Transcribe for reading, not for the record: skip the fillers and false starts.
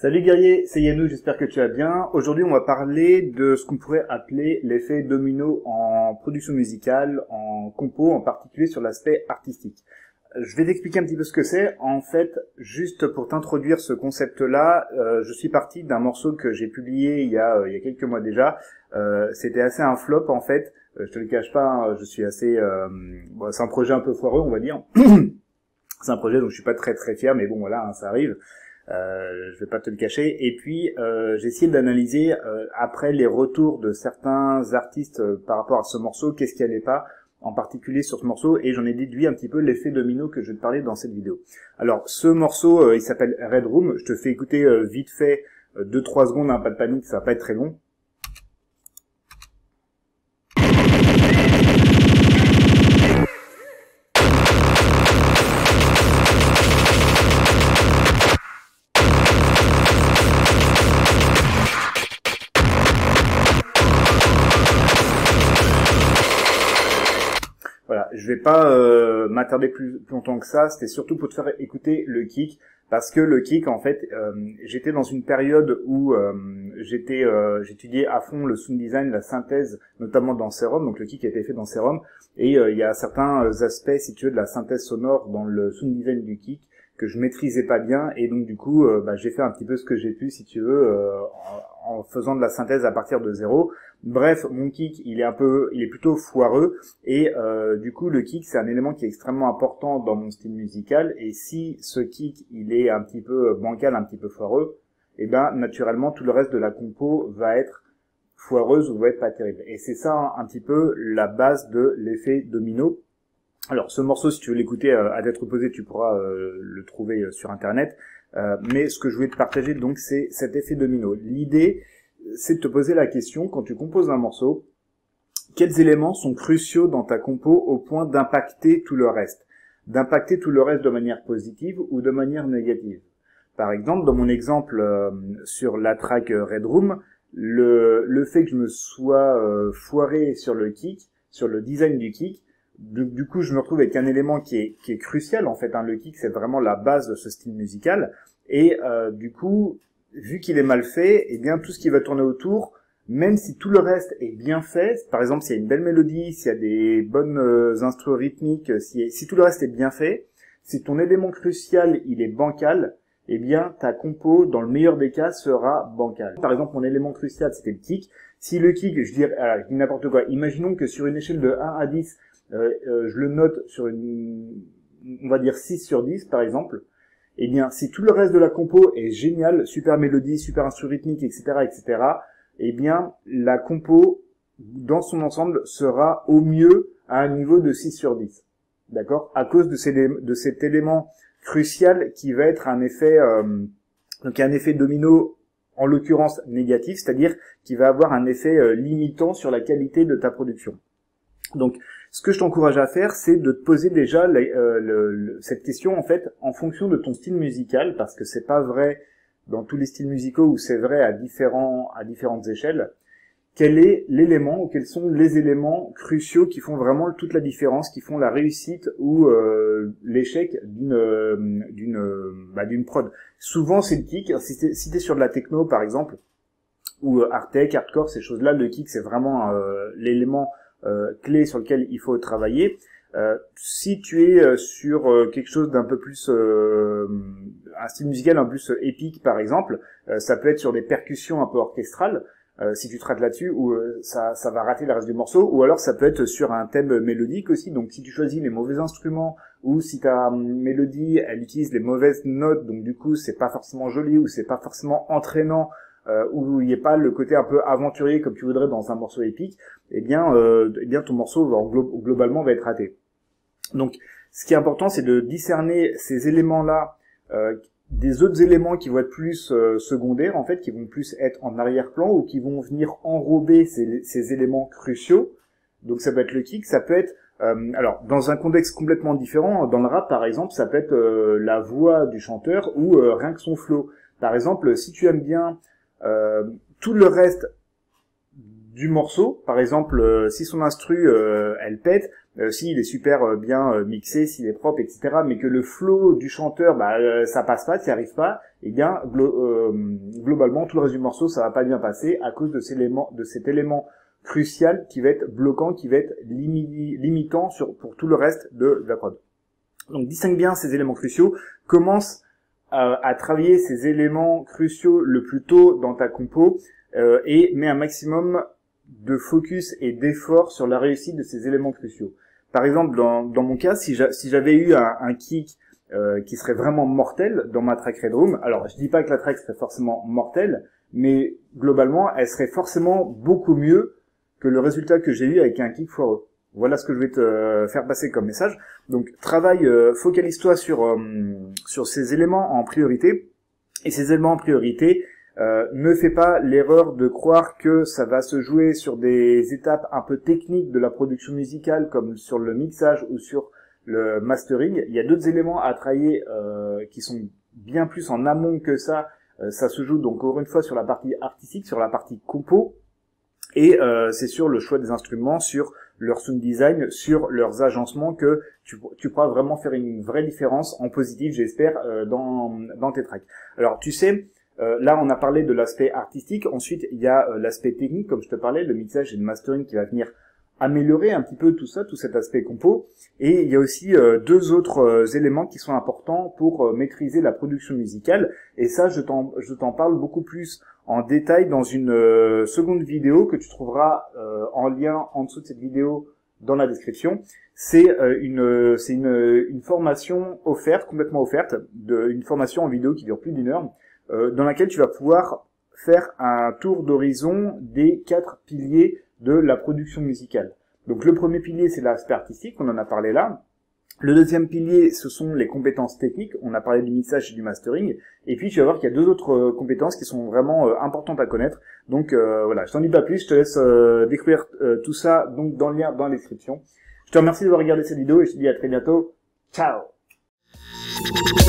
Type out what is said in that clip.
Salut guerrier, c'est Yannou, j'espère que tu vas bien. Aujourd'hui, on va parler de ce qu'on pourrait appeler l'effet domino en production musicale, en compo, en particulier sur l'aspect artistique. Je vais t'expliquer un petit peu ce que c'est. En fait, juste pour t'introduire ce concept-là, je suis parti d'un morceau que j'ai publié il y a quelques mois déjà. C'était assez un flop en fait. Je te le cache pas, hein, je suis assez... bon, c'est un projet un peu foireux, on va dire. C'est un projet dont je suis pas très fier, mais bon voilà, hein, ça arrive. Je vais pas te le cacher. Et puis j'ai essayé d'analyser après les retours de certains artistes par rapport à ce morceau, qu'est-ce qui allait pas, en particulier sur ce morceau, et j'en ai déduit un petit peu l'effet domino que je vais te parler dans cette vidéo. Alors ce morceau, il s'appelle Red Room. Je te fais écouter vite fait 2-3 secondes, hein, pas de panique, ça va pas être très long. Voilà, je vais pas m'attarder plus longtemps que ça, c'était surtout pour te faire écouter le kick, parce que le kick, en fait, j'étais dans une période où j'étudiais à fond le sound design, la synthèse, notamment dans Serum, donc le kick a été fait dans Serum, et il y a certains aspects, si tu veux, de la synthèse sonore dans le sound design du kick, que je maîtrisais pas bien, et donc du coup, j'ai fait un petit peu ce que j'ai pu, si tu veux, en faisant de la synthèse à partir de zéro. Bref, mon kick, il est plutôt foireux, et du coup, le kick, c'est un élément qui est extrêmement important dans mon style musical, et si ce kick, il est un petit peu bancal, un petit peu foireux, et ben, naturellement, tout le reste de la compo va être foireuse ou va être pas terrible. Et c'est ça, un petit peu, la base de l'effet domino. Alors, ce morceau, si tu veux l'écouter à tête reposée, tu pourras le trouver sur Internet. Mais ce que je voulais te partager, donc, c'est cet effet domino. L'idée, c'est de te poser la question, quand tu composes un morceau, quels éléments sont cruciaux dans ta compo au point d'impacter tout le reste? D'impacter tout le reste de manière positive ou de manière négative. Par exemple, dans mon exemple sur la track Red Room, le fait que je me sois foiré sur le kick, sur le design du kick, du coup, je me retrouve avec un élément qui est crucial, en fait, hein. Le kick, c'est vraiment la base de ce style musical. Et du coup, vu qu'il est mal fait, eh bien, tout ce qui va tourner autour, même si tout le reste est bien fait, par exemple, s'il y a une belle mélodie, s'il y a des bonnes instruments rythmiques, si tout le reste est bien fait, si ton élément crucial, il est bancal, eh bien, ta compo, dans le meilleur des cas, sera bancale. Par exemple, mon élément crucial, c'était le kick. Si le kick, je dis n'importe quoi, imaginons que sur une échelle de 1 à 10, je le note sur on va dire 6 sur 10 par exemple, eh bien si tout le reste de la compo est génial, super mélodie, super instru rythmique, etc., eh bien la compo dans son ensemble sera au mieux à un niveau de 6 sur 10. D'accord? À cause de cet élément crucial qui va être un effet donc un effet domino, en l'occurrence négatif, c'est-à-dire qui va avoir un effet limitant sur la qualité de ta production. Donc, ce que je t'encourage à faire, c'est de te poser déjà cette question, en fait, en fonction de ton style musical, parce que c'est pas vrai dans tous les styles musicaux où c'est vrai à différentes échelles. Quel est l'élément ou quels sont les éléments cruciaux qui font vraiment toute la différence, qui font la réussite ou l'échec d'une prod. Souvent, c'est le kick. Si t'es sur de la techno, par exemple, ou hard tech, hardcore, ces choses-là, le kick, c'est vraiment l'élément clé sur lequel il faut travailler. Si tu es sur quelque chose d'un peu plus un style musical un peu plus épique par exemple, ça peut être sur des percussions un peu orchestrales, si tu traites là-dessus, ou ça va rater le reste du morceau, ou alors ça peut être sur un thème mélodique aussi. Donc si tu choisis les mauvais instruments, ou si ta mélodie elle utilise les mauvaises notes, donc du coup c'est pas forcément joli, ou c'est pas forcément entraînant, où il n'y a pas le côté un peu aventurier comme tu voudrais dans un morceau épique, eh bien ton morceau globalement va être raté. Donc ce qui est important, c'est de discerner ces éléments-là des autres éléments qui vont être plus secondaires, en fait, qui vont plus être en arrière-plan ou qui vont venir enrober ces éléments cruciaux. Donc ça peut être le kick, ça peut être alors dans un contexte complètement différent, dans le rap par exemple, ça peut être la voix du chanteur ou rien que son flow. Par exemple, si tu aimes bien tout le reste du morceau. Par exemple, si son instru elle pète, s'il est super bien mixé, s'il est propre, etc., mais que le flow du chanteur, ça passe pas, t'y arrives pas, eh bien globalement tout le reste du morceau ça va pas bien passer à cause de cet élément crucial qui va être bloquant, qui va être limitant pour tout le reste de la prod. Donc distingue bien ces éléments cruciaux, commence à travailler ces éléments cruciaux le plus tôt dans ta compo et mets un maximum de focus et d'effort sur la réussite de ces éléments cruciaux. Par exemple, dans mon cas, si j'avais eu un kick qui serait vraiment mortel dans ma track Red Room, alors je dis pas que la track serait forcément mortelle, mais globalement, elle serait forcément beaucoup mieux que le résultat que j'ai eu avec un kick foireux. Voilà ce que je vais te faire passer comme message. Donc focalise-toi sur ces éléments en priorité, et ces éléments en priorité, ne fais pas l'erreur de croire que ça va se jouer sur des étapes un peu techniques de la production musicale, comme sur le mixage ou sur le mastering. Il y a d'autres éléments à travailler qui sont bien plus en amont que ça. Ça se joue donc encore une fois sur la partie artistique, sur la partie compo, et c'est sur le choix des instruments, sur leur sound design, sur leurs agencements que tu pourras vraiment faire une vraie différence en positif, j'espère, dans tes tracks. Alors tu sais, là on a parlé de l'aspect artistique, ensuite il y a l'aspect technique, comme je te parlais, le mixage et le mastering qui va venir améliorer un petit peu tout ça, tout cet aspect compo, et il y a aussi deux autres éléments qui sont importants pour maîtriser la production musicale, et ça je t'en parle beaucoup plus en détail dans une seconde vidéo que tu trouveras en lien en dessous de cette vidéo dans la description. C'est une formation offerte, complètement offerte, une formation en vidéo qui dure plus d'1 heure, dans laquelle tu vas pouvoir faire un tour d'horizon des 4 piliers de la production musicale. Donc le premier pilier, c'est l'aspect artistique, on en a parlé là. Le deuxième pilier, ce sont les compétences techniques, on a parlé du mixage et du mastering. Et puis tu vas voir qu'il y a deux autres compétences qui sont vraiment importantes à connaître. Donc voilà, je t'en dis pas plus, je te laisse découvrir tout ça donc dans le lien dans la description. Je te remercie d'avoir regardé cette vidéo et je te dis à très bientôt. Ciao!